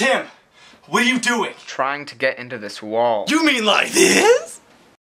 Tim, what are you doing? Trying to get into this wall. You mean like this?